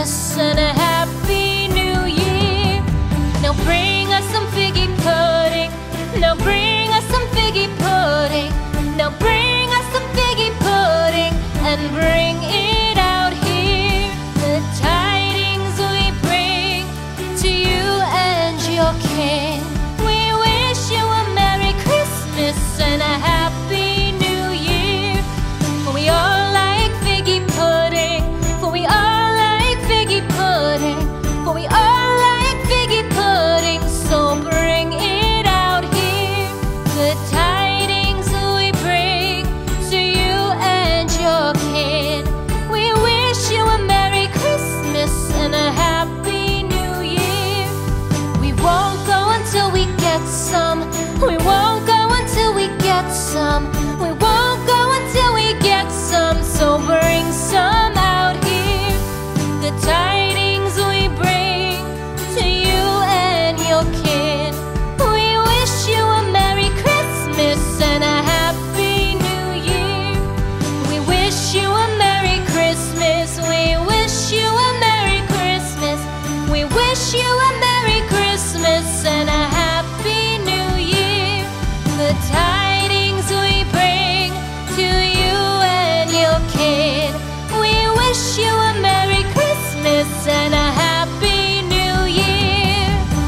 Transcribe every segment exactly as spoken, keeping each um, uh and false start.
Christmas and a Happy New Year. Now bring us some figgy pudding. Now bring us some figgy pudding. Now bring us some figgy pudding and bring it out here. The tidings we bring to you and your king. We wish you a Merry Christmas and a Happy New Year. For we all like figgy pudding. For we all like figgy pudding. For we all like figgy pudding. So bring it out here. The tidings we bring to you and your kin. We wish you a Merry Christmas and a Happy New Year. We won't go until we get some. We won't go until we get some. We won't go until we get some. So bring some out here. The tidings we bring to you and your kin. We wish you a Merry Christmas and a Happy New Year. We wish you a Merry Christmas. We wish you a Merry Christmas. We wish you a Merry Christmas and a Happy New Year. The tidings we bring to you and your kin. We wish you a Merry Christmas and a Happy New Year.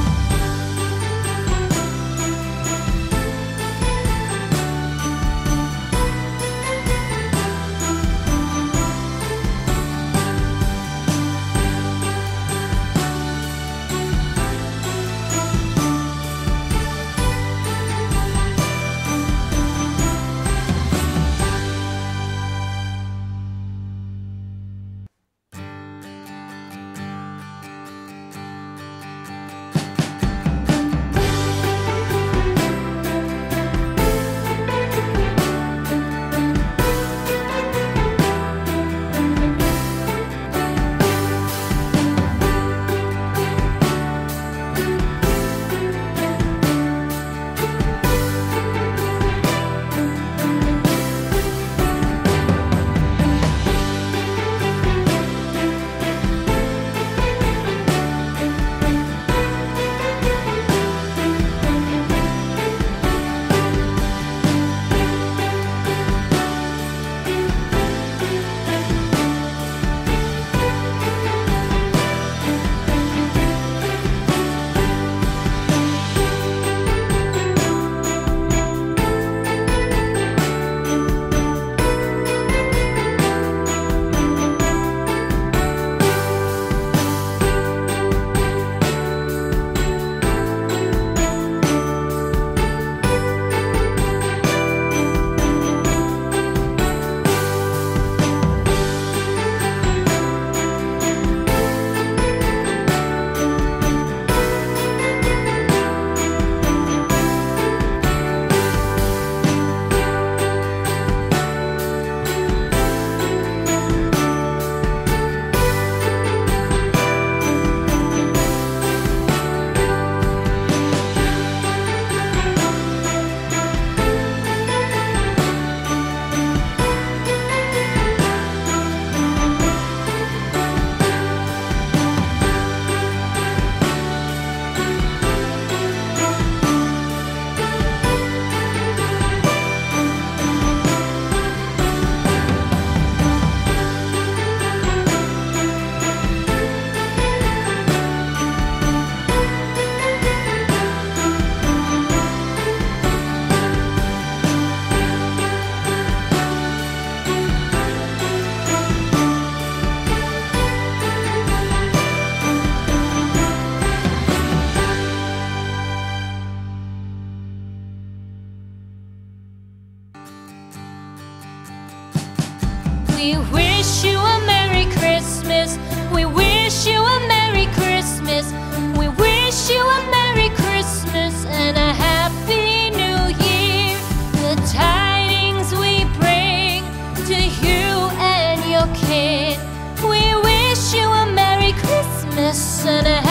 We wish you a Merry Christmas. We wish you a Merry Christmas. We wish you a Merry Christmas and a Happy New Year. The tidings we bring to you and your kin. We wish you a Merry Christmas and a